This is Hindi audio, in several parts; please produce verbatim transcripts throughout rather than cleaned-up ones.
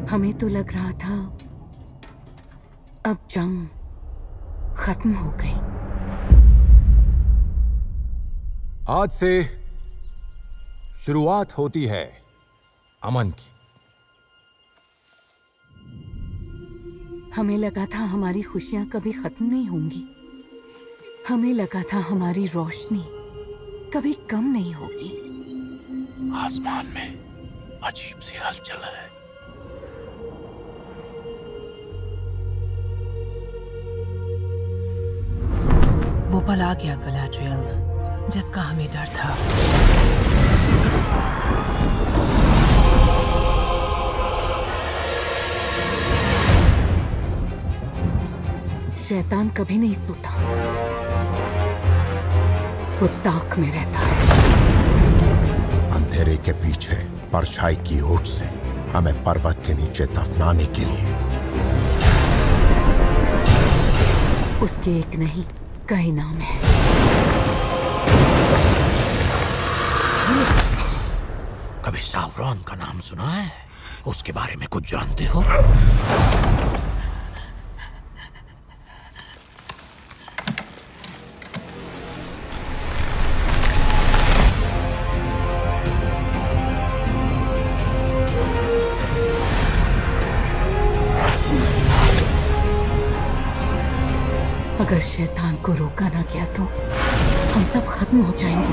हमें तो लग रहा था अब जंग खत्म हो गई। आज से शुरुआत होती है अमन की। हमें लगा था हमारी खुशियां कभी खत्म नहीं होंगी। हमें लगा था हमारी रोशनी कभी कम नहीं होगी। आसमान में अजीब सी हलचल है। वो पल आ गया गैलाड्रियल, जिसका हमें डर था। शैतान कभी नहीं सोता, वो ताक में रहता है। अंधेरे के पीछे परछाई की ओट से हमें पर्वत के नीचे दफनाने के लिए। उसके एक नहीं कई नाम है। कभी सावरॉन का नाम सुना है? उसके बारे में कुछ जानते हो? अगर शैतान को रोका ना गया तो हम सब खत्म हो जाएंगे।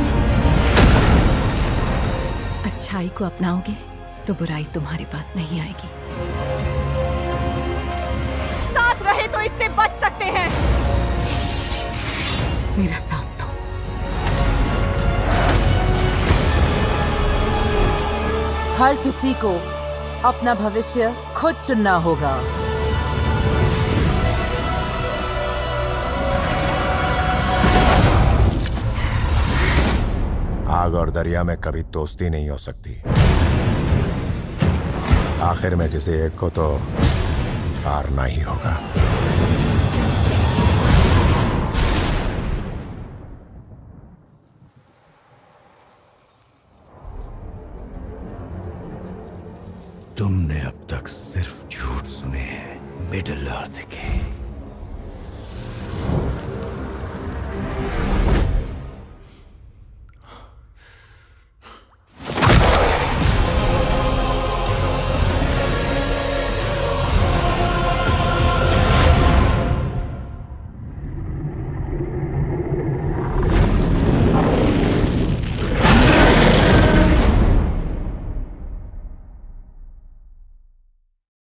अच्छाई को अपनाओगे तो बुराई तुम्हारे पास नहीं आएगी। साथ रहे तो इससे बच सकते हैं। मेरा साथ दो। हर किसी को अपना भविष्य खुद चुनना होगा। आग और दरिया में कभी दोस्ती नहीं हो सकती। आखिर में किसी एक को तो हारना ही होगा। तुमने अब तक सिर्फ झूठ सुने हैं मिडिल अर्थ के।